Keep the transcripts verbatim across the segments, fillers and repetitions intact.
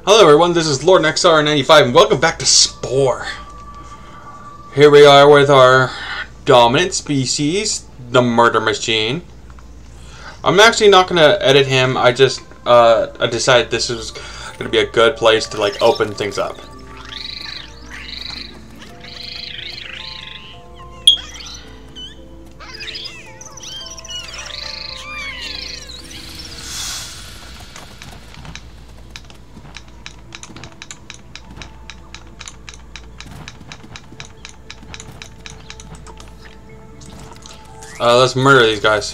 Hello everyone, this is Lord X R ninety-five and welcome back to Spore. Here we are with our dominant species, the Murder Machine. I'm actually not going to edit him, I just uh, I decided this is going to be a good place to like open things up. Uh, let's murder these guys.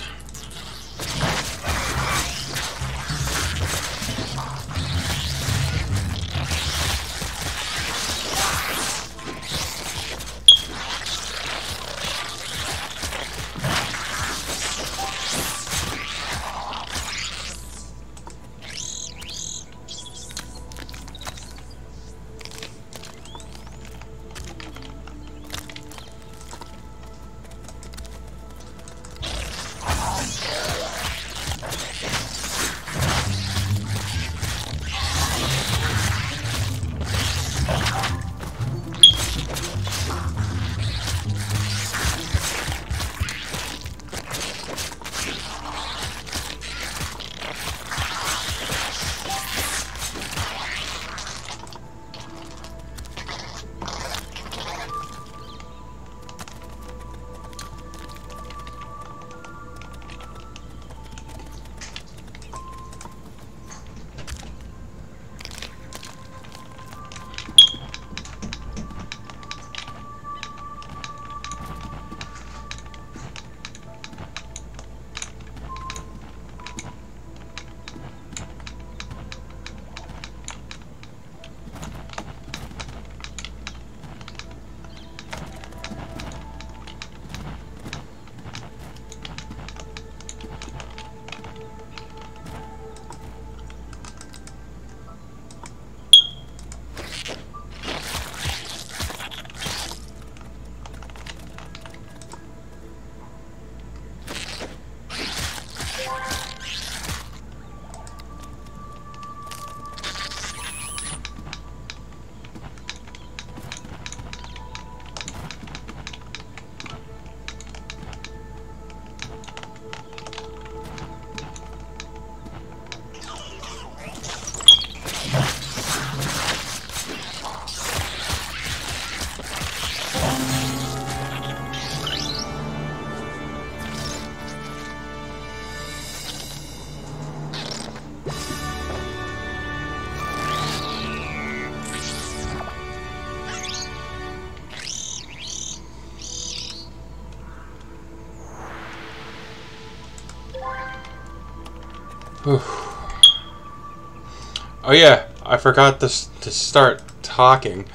Oh yeah, I forgot to, to start talking.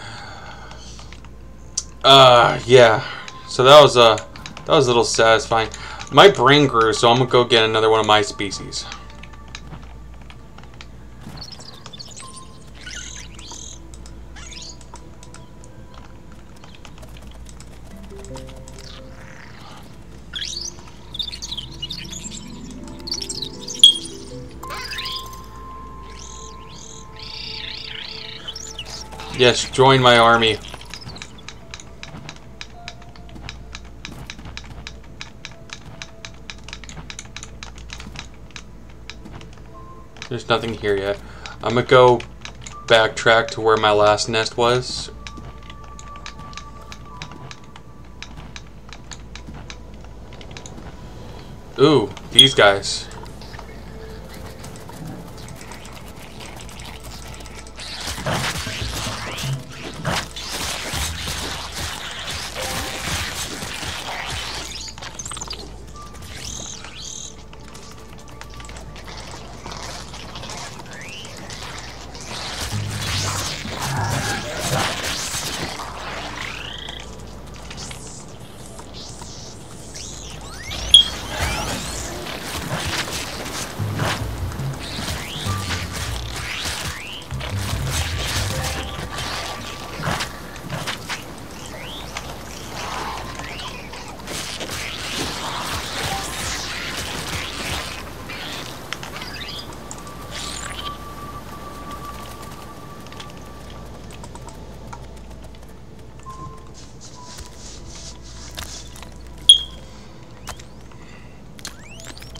Uh, yeah. So that was uh, that was a little satisfying. My brain grew, so I'm gonna go get another one of my species. Yes, join my army. There's nothing here yet. I'm gonna go backtrack to where my last nest was. Ooh, these guys.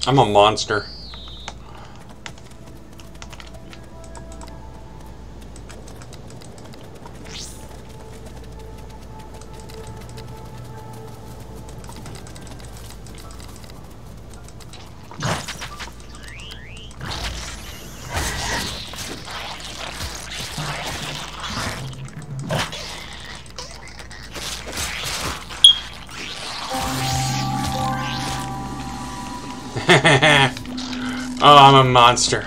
I'm a monster. Oh, I'm a monster.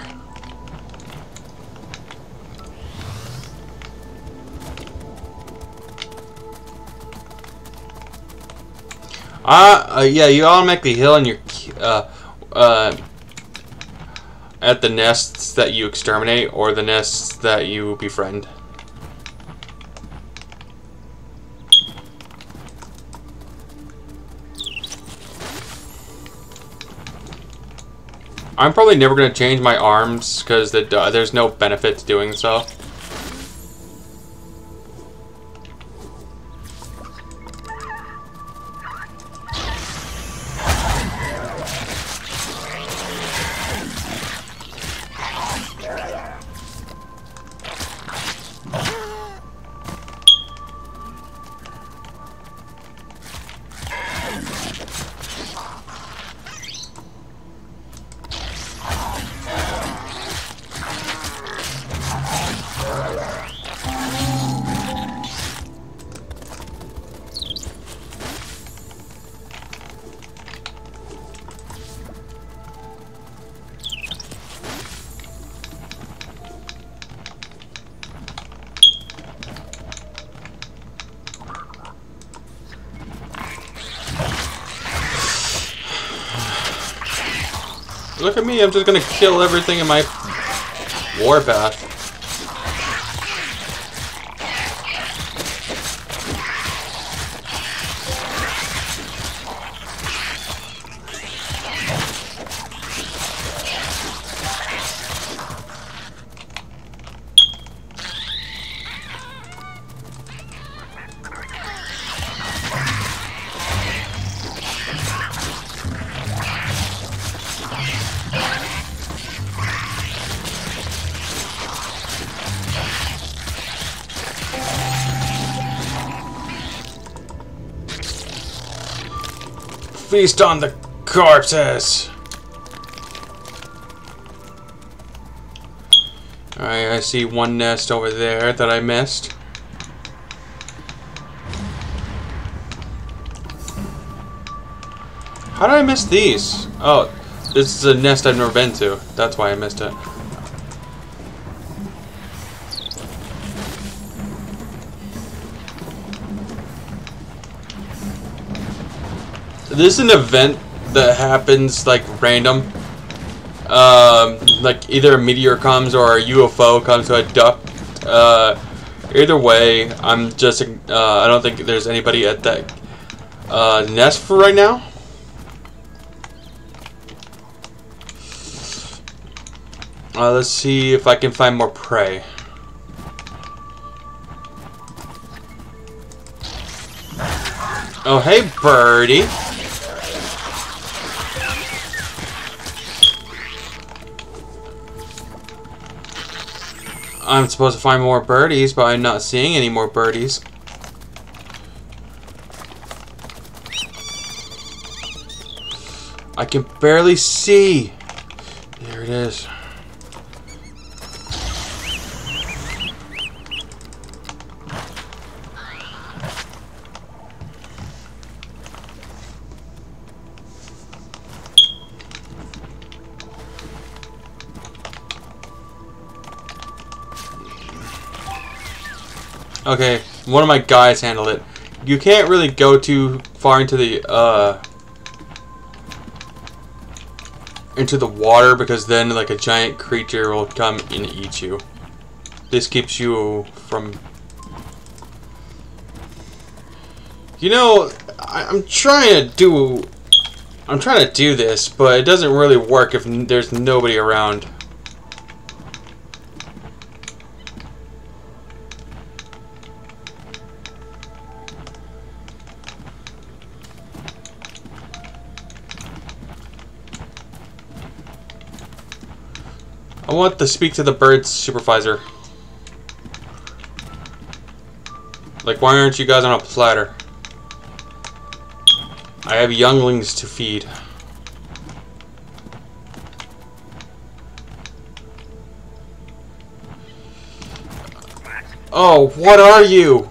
Uh, uh yeah, you automatically heal in your uh uh at the nests that you exterminate or the nests that you befriend. I'm probably never going to change my arms because the, uh, there's no benefit to doing so. Look at me, I'm just gonna kill everything in my warpath. Feast on the corpses! Alright, I see one nest over there that I missed. How did I miss these? Oh, this is a nest I've never been to. That's why I missed it. This is an event that happens like random. Um, like either a meteor comes or a U F O comes to abduct. Uh, either way, I'm just. Uh, I don't think there's anybody at that uh, nest for right now. Uh, let's see if I can find more prey. Oh, hey, birdie. I'm supposed to find more birdies, but I'm not seeing any more birdies. I can barely see. There it is. Okay, one of my guys handled it. You can't really go too far into the uh into the water because then like a giant creature will come and eat you. This keeps you from. You know, I, I'm trying to do. I'm trying to do this, but it doesn't really work if there's nobody around. I want to speak to the bird supervisor. Like, why aren't you guys on a platter? I have younglings to feed. Oh, what are you?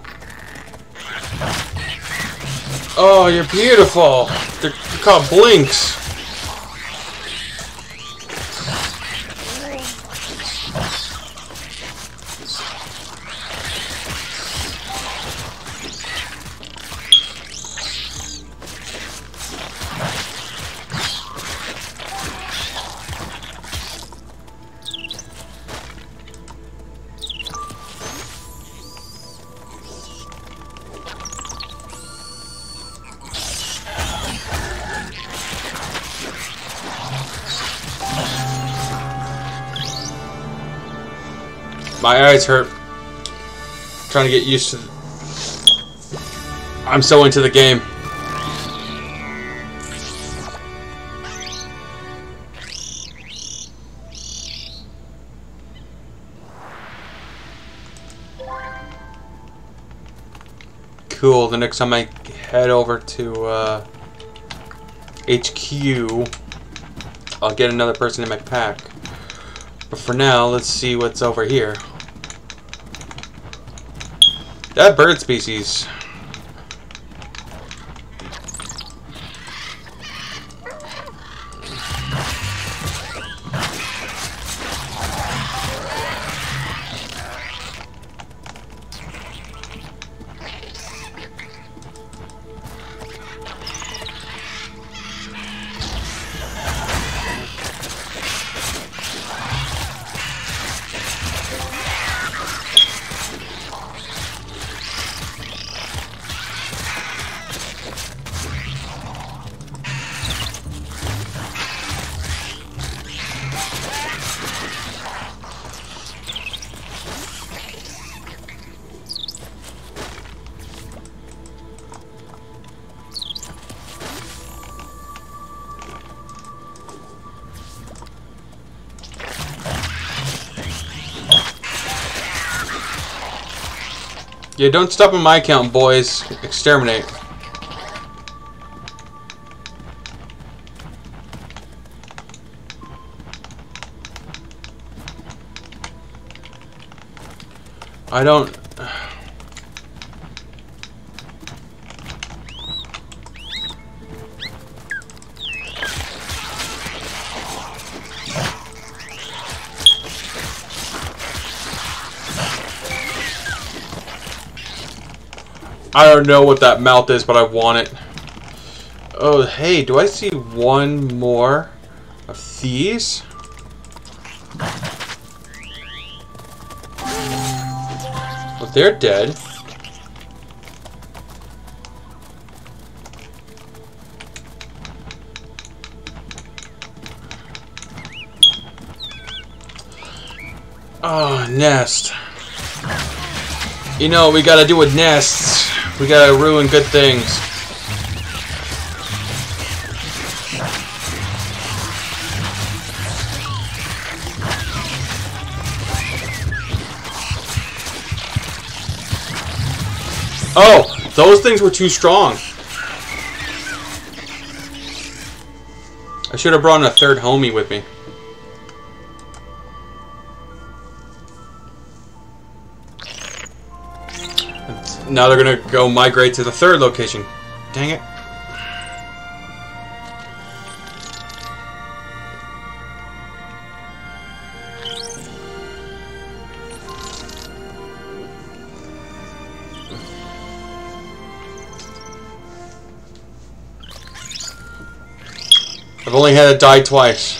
Oh, you're beautiful. They're called blinks. My eyes hurt. Trying to get used to the... I'm so into the game. Cool. The next time I head over to uh, H Q, I'll get another person in my pack. But for now, let's see what's over here. That bird species. Yeah, don't stop on my account, boys. Exterminate. I don't... I don't know what that mouth is, but I want it. Oh, hey, do I see one more of these? Well, they're dead. Oh, nest. You know what we gotta do with nests. We gotta ruin good things. Oh, those things were too strong. I should have brought in a third homie with me. Now they're gonna go migrate to the third location. Dang it. I've only had it die twice.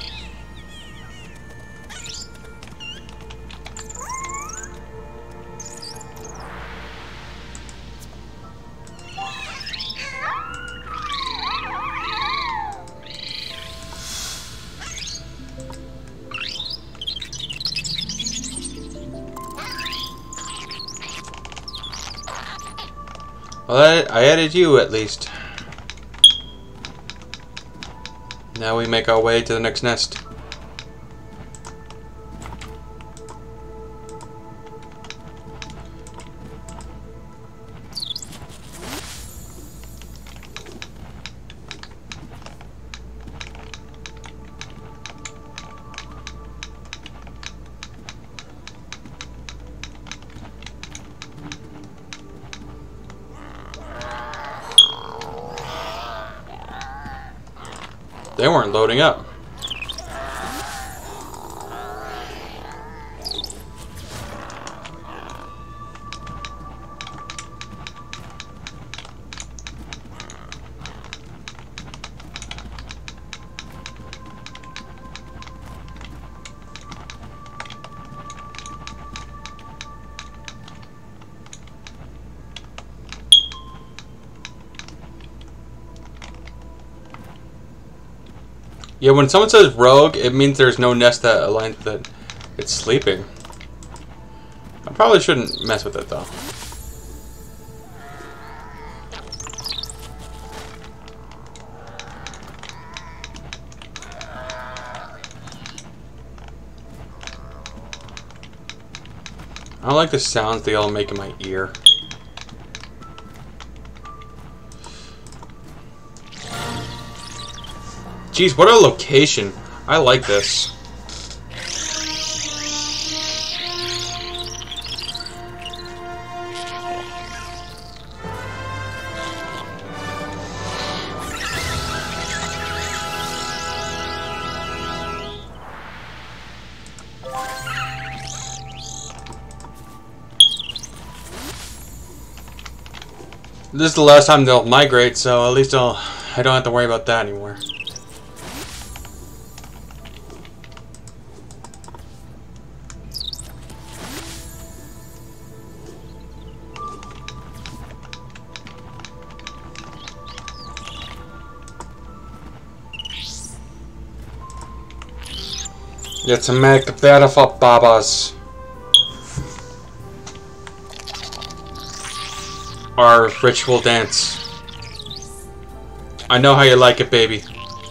Well, I added you at least. Now we make our way to the next nest. They weren't loading up. Yeah, when someone says rogue, it means there's no nest that aligns with it. It's sleeping. I probably shouldn't mess with it, though. I don't like the sounds they all make in my ear. Jeez, what a location. I like this. This is the last time they'll migrate, so at least I'll, I don't have to worry about that anymore. Let's make beautiful babas. Our ritual dance. I know how you like it, baby.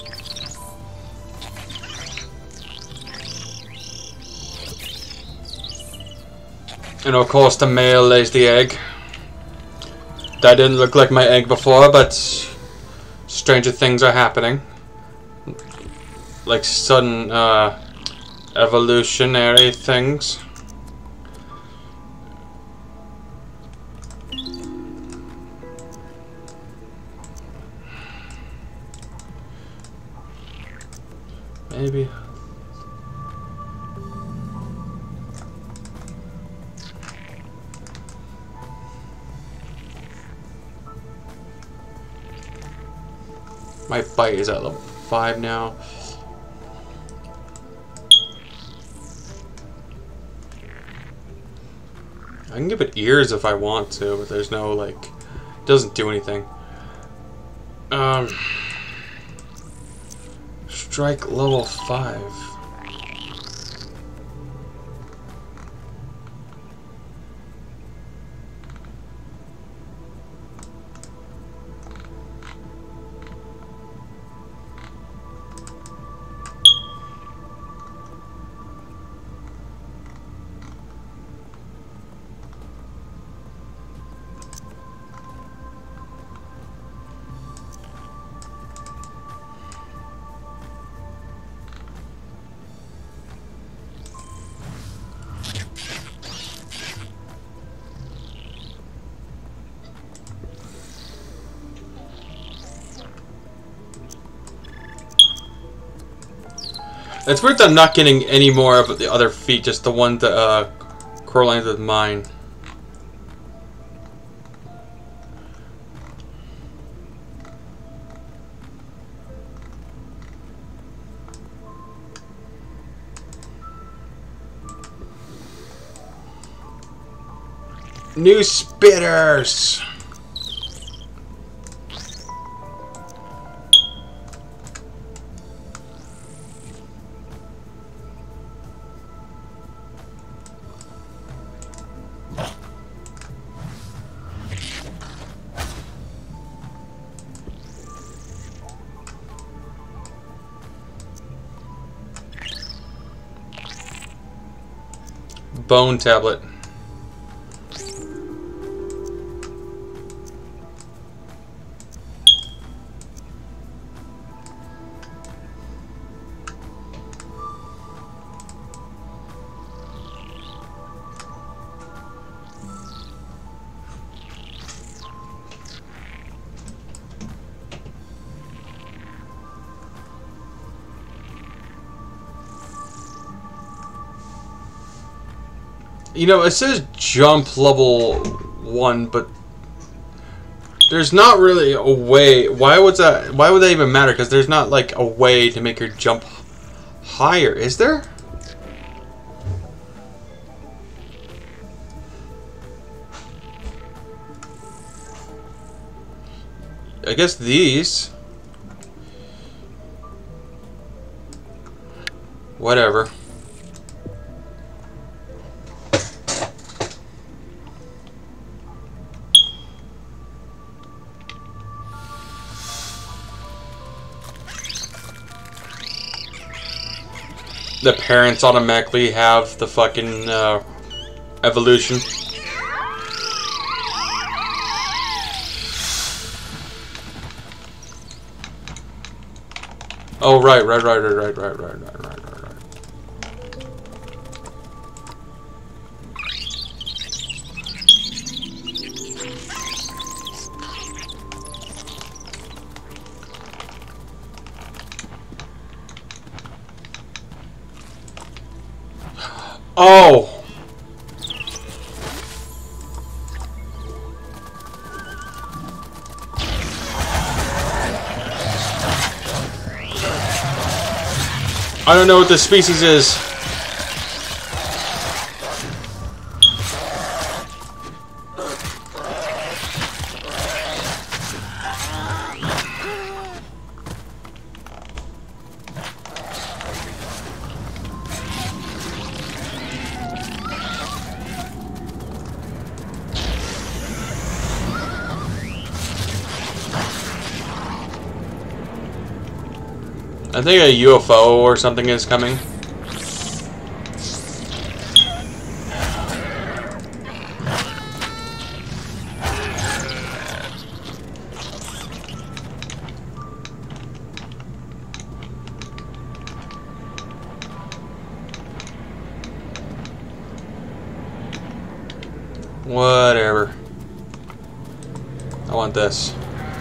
And of course the male lays the egg. That didn't look like my egg before, but stranger things are happening. Like sudden uh, evolutionary things. Maybe. My bite is at level five now. I can give it ears if I want to, but there's no, like, it doesn't do anything. Um, strike level five. It's weird that I'm not getting any more of the other feet, just the one that uh, correlates with mine. New spitters! Bone tablet. You know, it says jump level one, but there's not really a way. Why would that? Why would that even matter? Because there's not like a way to make your jump higher, is there? I guess these. Whatever. The parents automatically have the fucking uh, evolution. Oh right, right, right, right, right, right, right, right, right, right, right. Oh! I don't know what this species is. I think a U F O or something is coming. Whatever. I want this.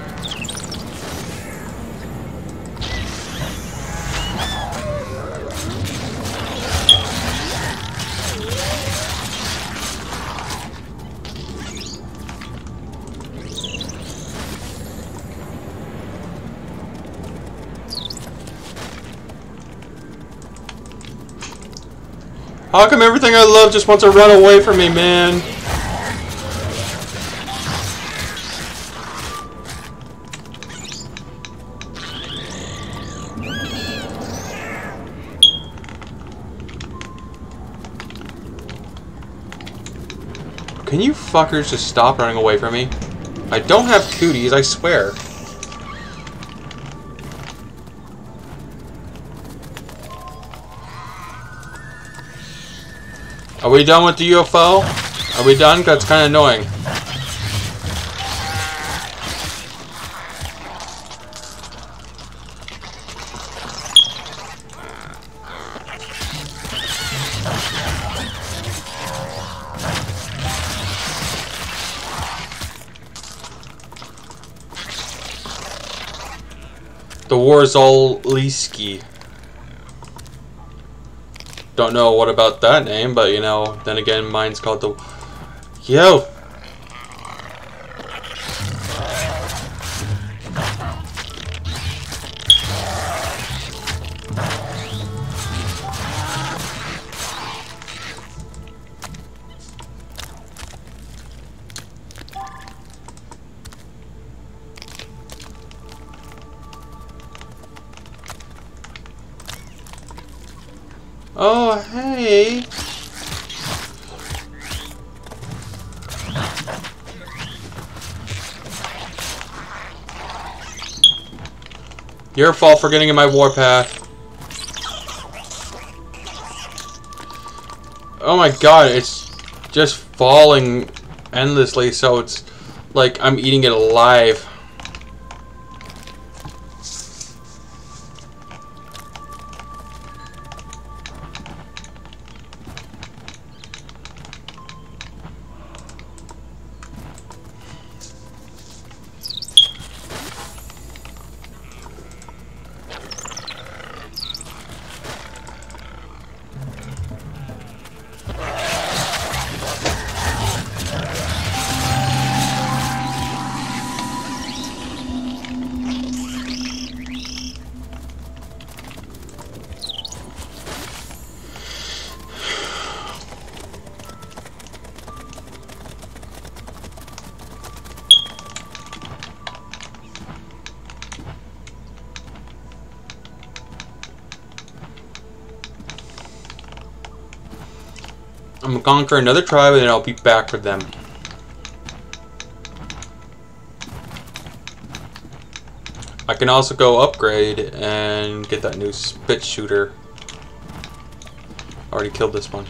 How come everything I love just wants to run away from me, man? Can you fuckers just stop running away from me? I don't have cooties, I swear. Are we done with the U F O? Are we done? Because it's kind of annoying. The Warzoliski. Don't know what about that name, but you know, then again, mine's called the... Yo! Oh, hey! Your fault for getting in my warpath. Oh my god, it's just falling endlessly, so it's like I'm eating it alive. I'm gonna conquer another tribe and then I'll be back for them. I can also go upgrade and get that new spit shooter. Already killed this one.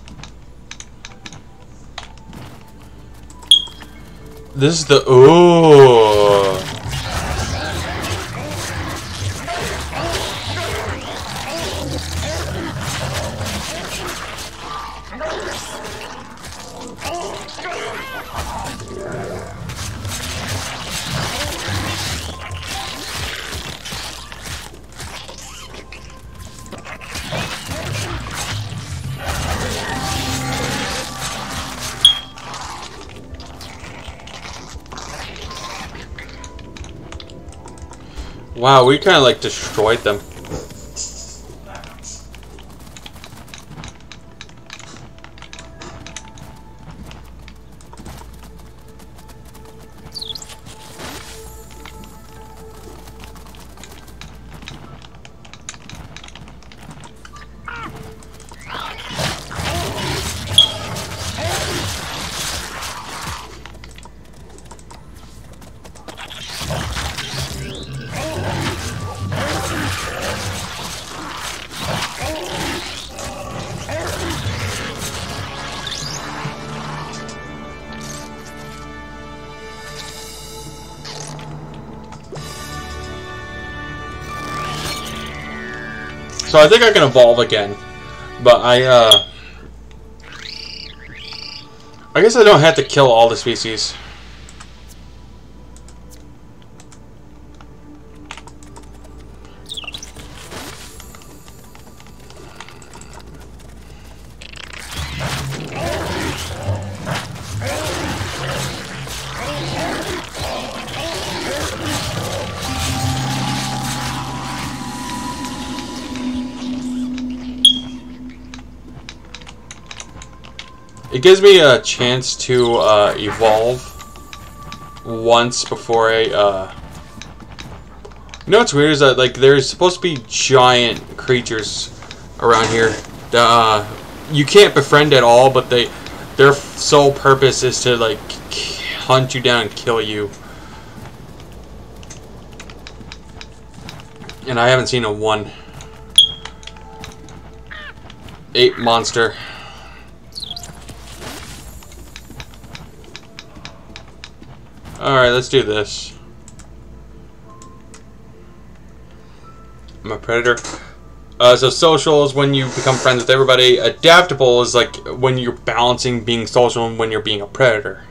This is the ooh. Wow, we kind of like destroyed them. So I think I can evolve again, but I, uh... I guess I don't have to kill all the species. It gives me a chance to uh, evolve once before I, uh... You know what's weird is that, like, there's supposed to be giant creatures around here. Uh, you can't befriend at all, but they, their sole purpose is to, like, hunt you down and kill you. And I haven't seen a one. Ape monster. Alright, let's do this. I'm a predator. Uh, so social is when you become friends with everybody. Adaptable is like when you're balancing being social and when you're being a predator.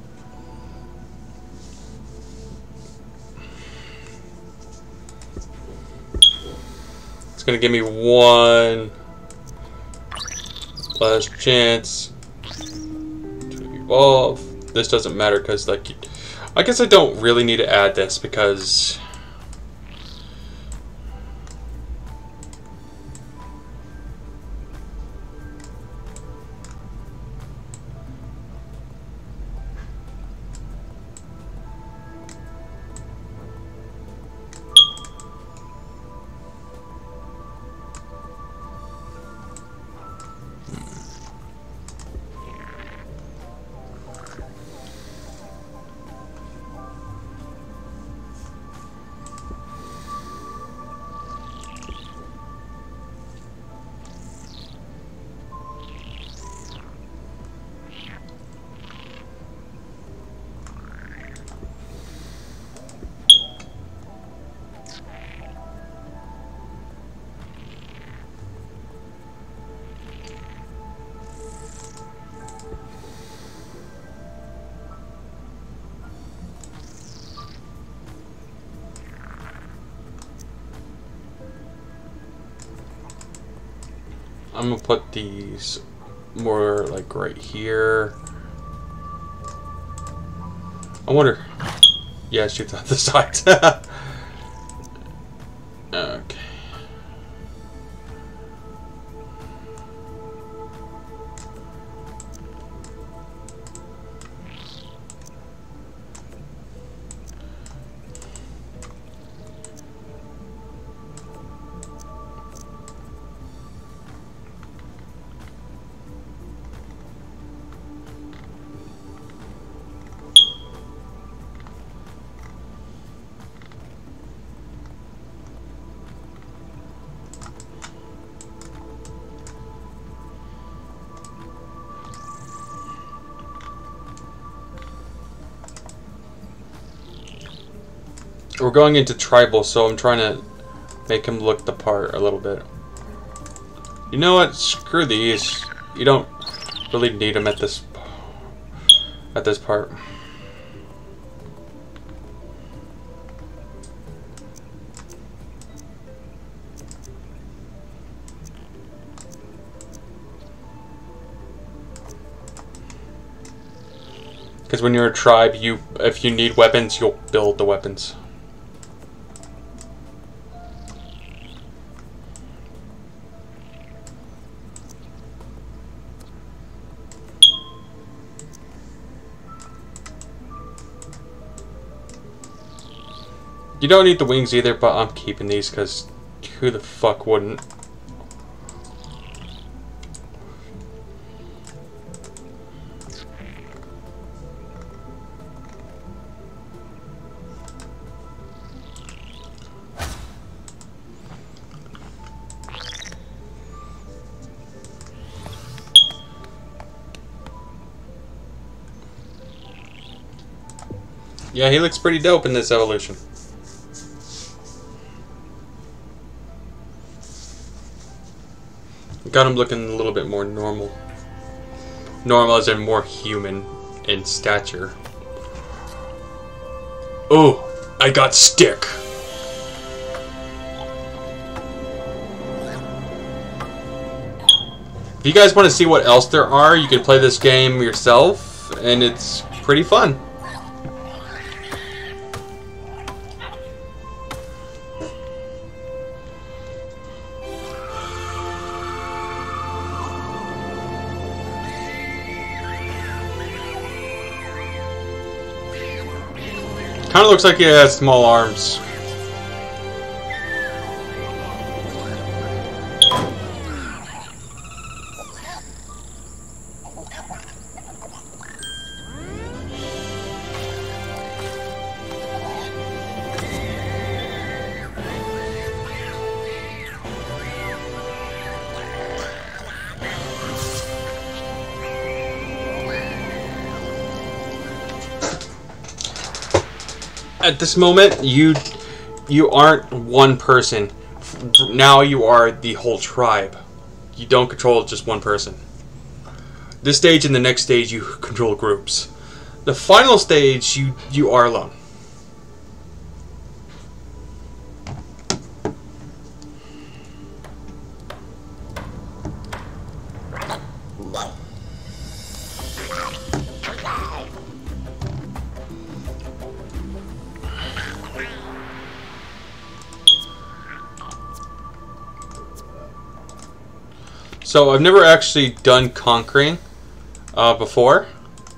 It's gonna give me one last chance to evolve. This doesn't matter because, like, I guess I don't really need to add this because I'm gonna put these more like right here. I wonder. Yeah, shoot the other side. Okay. We're going into tribal, so I'm trying to make him look the part a little bit. You know what? Screw these. You don't really need them at this at this part. Because when you're a tribe, you if you need weapons, you'll build the weapons. You don't need the wings either, but I'm keeping these because who the fuck wouldn't? Yeah, he looks pretty dope in this evolution. Got him looking a little bit more normal. Normal as in more human in stature. Oh, I got stick. If you guys want to see what else there are, you can play this game yourself, and it's pretty fun. Kind of looks like he has small arms. At this moment, you you aren't one person. Now you are the whole tribe. You don't control just one person. This stage and the next stage, you control groups. The final stage, you you are alone. So I've never actually done conquering uh, before.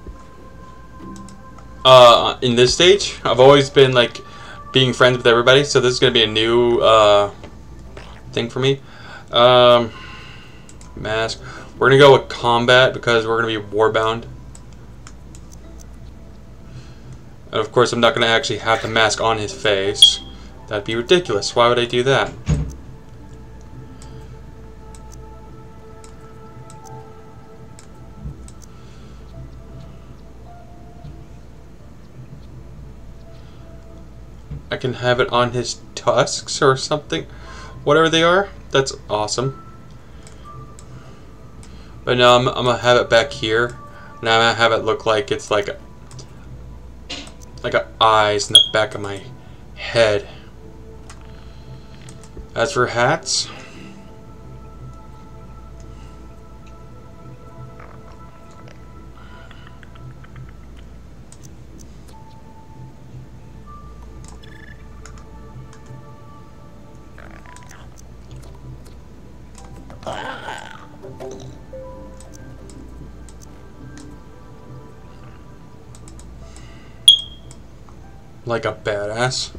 Uh, in this stage, I've always been like being friends with everybody. So this is gonna be a new uh, thing for me. Um, mask. We're gonna go with combat because we're gonna be warbound. And of course, I'm not gonna actually have the mask on his face. That'd be ridiculous. Why would I do that? I can have it on his tusks or something. Whatever they are. That's awesome. But no, I'm, I'm going to have it back here. And I'm going to have it look like it's like a, like a eyes in the back of my head. As for hats... like a badass.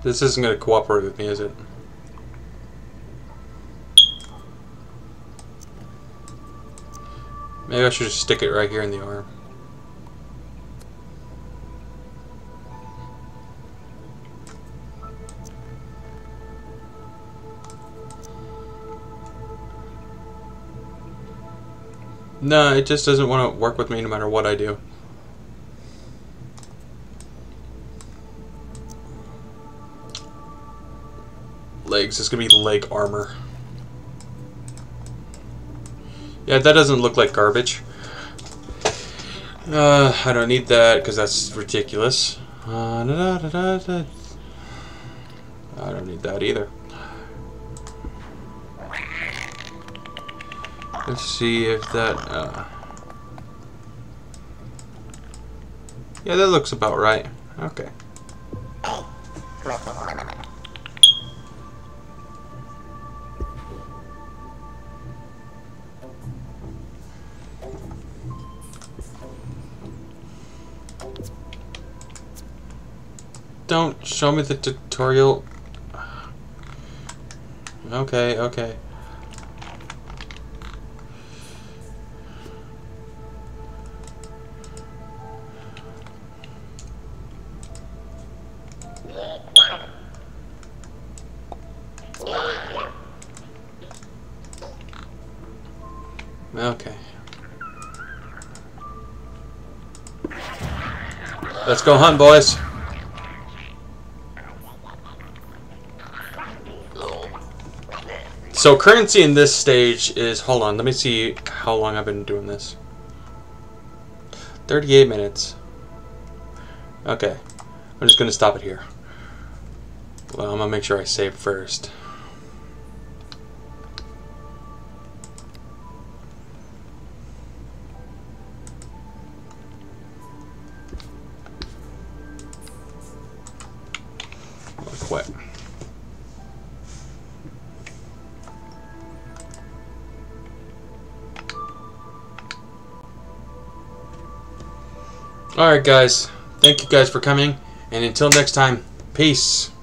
This isn't going to cooperate with me, is it? Maybe I should just stick it right here in the arm. No, it just doesn't want to work with me no matter what I do. Legs. It's going to be leg armor. Yeah, that doesn't look like garbage. Uh, I don't need that because that's ridiculous. Uh, da, da, da, da. I don't need that either. Let's see if that... Uh... Yeah, that looks about right. Okay. Don't show me the tutorial. Okay, okay. Okay. Let's go hunt, boys. So currency in this stage is, hold on, let me see how long I've been doing this. thirty-eight minutes. Okay, I'm just gonna stop it here. Well, I'm gonna make sure I save first. I'll quit. Alright guys, thank you guys for coming, and until next time, peace.